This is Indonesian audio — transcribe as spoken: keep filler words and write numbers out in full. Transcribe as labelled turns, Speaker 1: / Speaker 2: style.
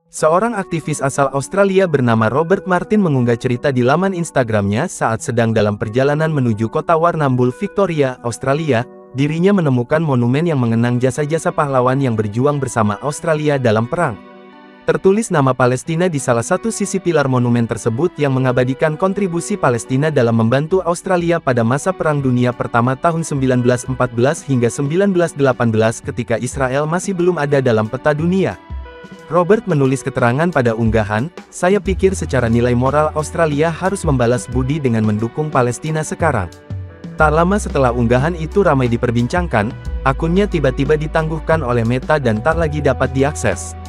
Speaker 1: Seorang aktivis asal Australia bernama Robert Martin mengunggah cerita di laman Instagramnya saat sedang dalam perjalanan menuju kota Warrnambool, Victoria, Australia. Dirinya menemukan monumen yang mengenang jasa-jasa pahlawan yang berjuang bersama Australia dalam perang. Tertulis nama Palestina di salah satu sisi pilar monumen tersebut yang mengabadikan kontribusi Palestina dalam membantu Australia pada masa Perang Dunia Pertama tahun seribu sembilan ratus empat belas hingga seribu sembilan ratus delapan belas ketika Israel masih belum ada dalam peta dunia. Robert menulis keterangan pada unggahan, "Saya pikir secara nilai moral Australia harus membalas budi dengan mendukung Palestina sekarang." Tak lama setelah unggahan itu ramai diperbincangkan, akunnya tiba-tiba ditangguhkan oleh Meta dan tak lagi dapat diakses.